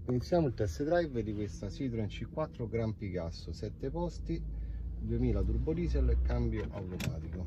Iniziamo il test drive di questa Citroen C4 Gran Picasso, 7 posti, 2000 turbo diesel, cambio automatico.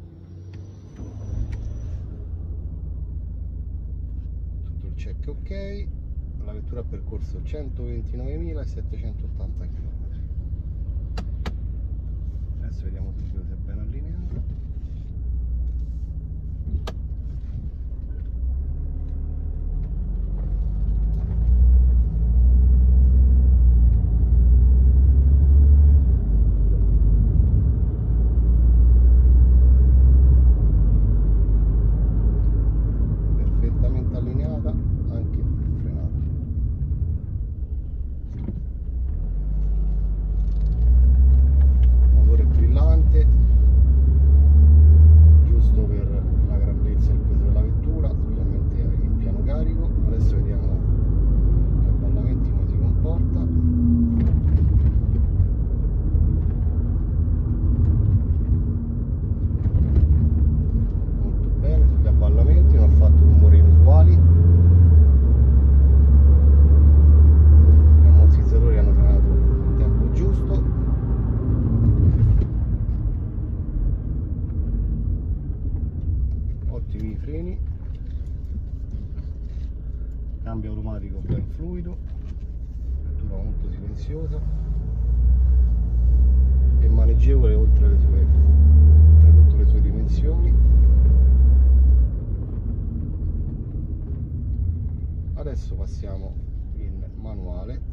Tutto il check ok, la vettura ha percorso 129.780 km. Adesso vediamo subito se è ben allineata. Ottimi freni, cambio automatico ben fluido, vettura molto silenziosa e maneggevole oltre tutte le sue dimensioni. Adesso passiamo in manuale.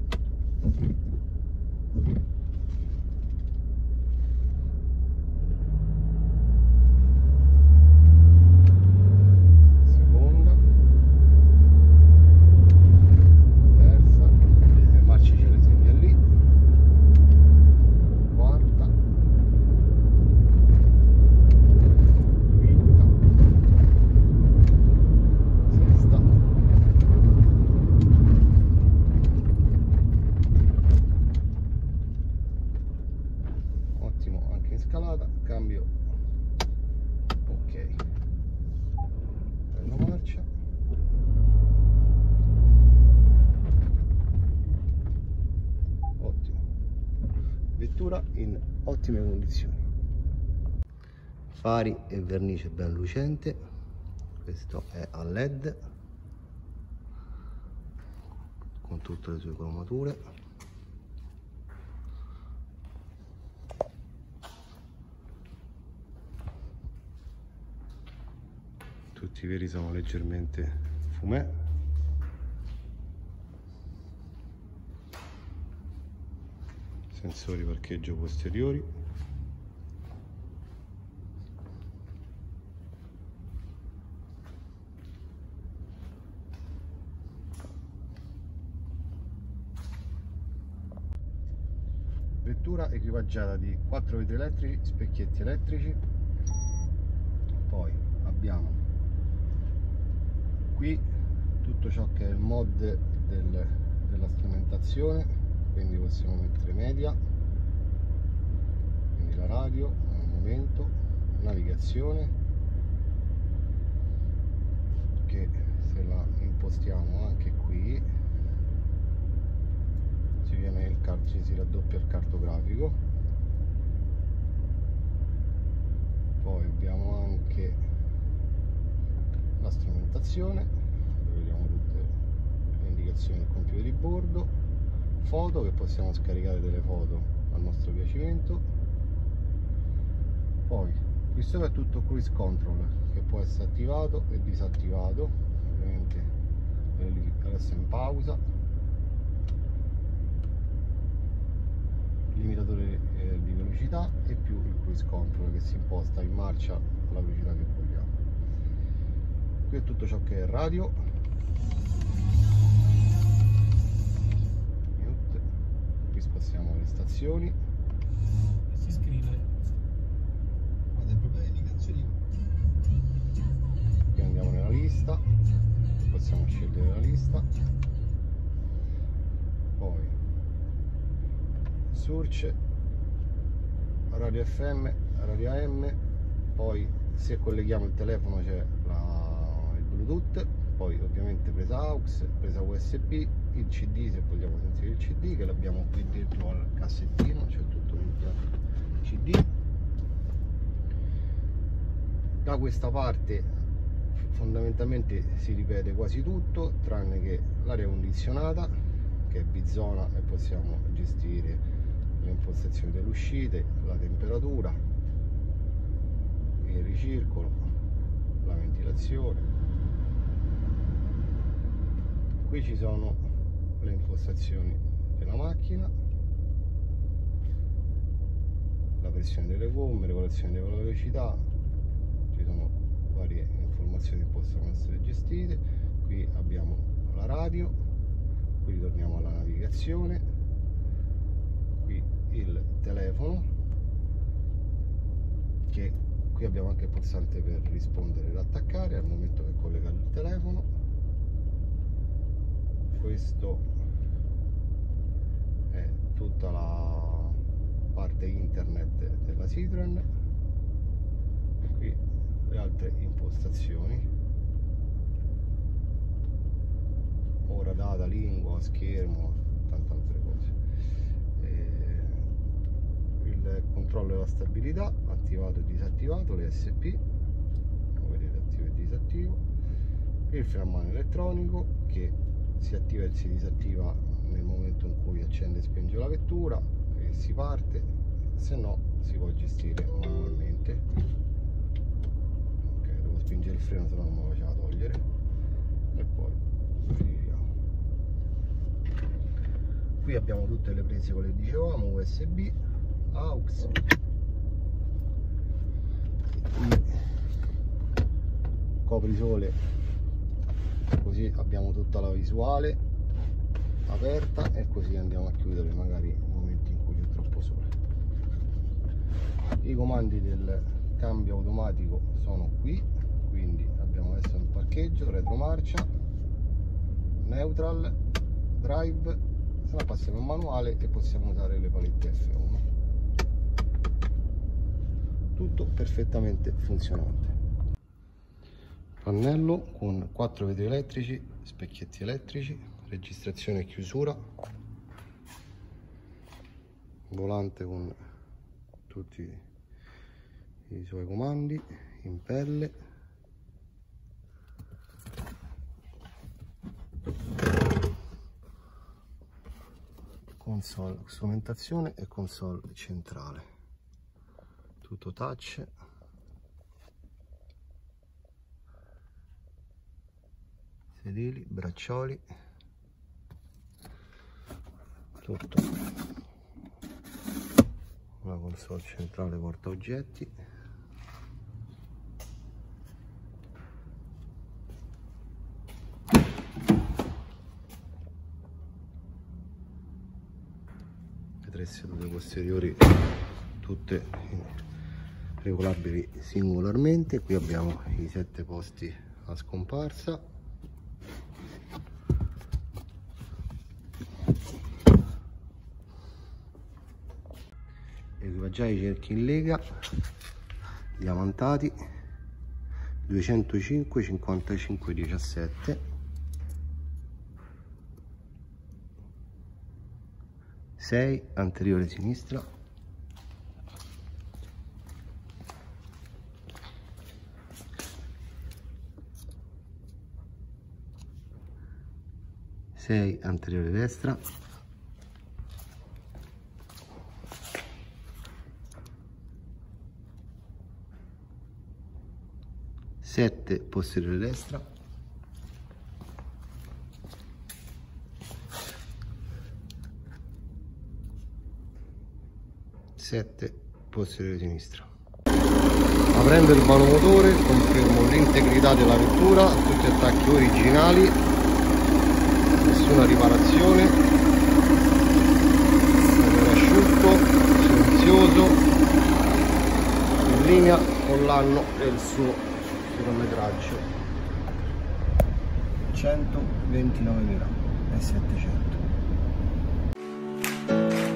Anche in scalata, cambio ok, prendo marcia, ottimo, vettura in ottime condizioni, fari e vernice ben lucente, questo è a LED con tutte le sue cromature. Tutti i veri sono leggermente fumé. Sensori parcheggio posteriori. Vettura equipaggiata di 4 vetri elettrici, specchietti elettrici. Poi abbiamo qui tutto ciò che è il mod della strumentazione, quindi possiamo mettere media, quindi la radio, al momento, navigazione, che se la impostiamo anche qui si raddoppia il cartografico. Poi abbiamo anche la strumentazione, dove vediamo tutte le indicazioni del computer di bordo, foto, che possiamo scaricare delle foto al nostro piacimento. Poi qui sopra è tutto cruise control, che può essere attivato e disattivato, ovviamente adesso è in pausa, limitatore di velocità e più il cruise control che si imposta in marcia alla velocità che vogliamo. Qui è tutto ciò che è radio, qui spaziamo le stazioni, si scrive guarda proprio le indicazioni, qui andiamo nella lista, possiamo scegliere la lista, poi Search, radio FM, radio AM, poi se colleghiamo il telefono c'è il Bluetooth, poi ovviamente presa AUX, presa USB, il CD, se vogliamo sentire il CD, che l'abbiamo qui dentro al cassettino, c'è tutto l'impianto CD. Da questa parte fondamentalmente si ripete quasi tutto, tranne che l'aria condizionata, che è bizona, e possiamo gestire le impostazioni delle uscite, la temperatura, il ricircolo, la ventilazione. Qui ci sono le impostazioni della macchina, la pressione delle gomme, regolazione della velocità, ci sono varie informazioni che possono essere gestite. Qui abbiamo la radio, qui torniamo alla navigazione, qui il telefono, che qui abbiamo anche il pulsante per rispondere ed attaccare al momento che collega il telefono. Questo è tutta la parte internet della Citroen, e qui le altre impostazioni, ora, data, lingua, schermo, tante altre cose. Il controllo della stabilità, attivato e disattivato, le SP, come vedete, attivo e disattivo, il freno a mano elettronico che si attiva e si disattiva nel momento in cui accende e spenge la vettura e si parte, se no si può gestire manualmente. Ok, devo spingere il freno, se no non me lo faceva togliere, e poi giriamo. Qui abbiamo tutte le prese, quelle che dicevamo, USB, AUX, coprisole, così abbiamo tutta la visuale aperta, e così andiamo a chiudere magari nei momenti in cui c'è troppo sole. I comandi del cambio automatico sono qui, quindi abbiamo adesso il parcheggio, retromarcia, neutral, drive, se no passiamo in manuale e possiamo usare le palette F1. Tutto perfettamente funzionante. Pannello con 4 vetri elettrici, specchietti elettrici, registrazione e chiusura, volante con tutti i suoi comandi in pelle, console strumentazione e console centrale, tutto touch, sedili, braccioli, tutto. La console centrale porta oggetti, le 3 sedute posteriori tutte regolabili singolarmente. Qui abbiamo i 7 posti a scomparsa, equipaggiare i cerchi in lega diamantati 205 55 17, 6 anteriore sinistra, 6 anteriore destra, 7 posteriore destra, 7 posteriore sinistra. Aprendo il vano motore confermo l'integrità della vettura, tutti attacchi originali, nessuna riparazione, motore asciutto, silenzioso, in linea con l'anno e il suo chilometraggio, 129.700.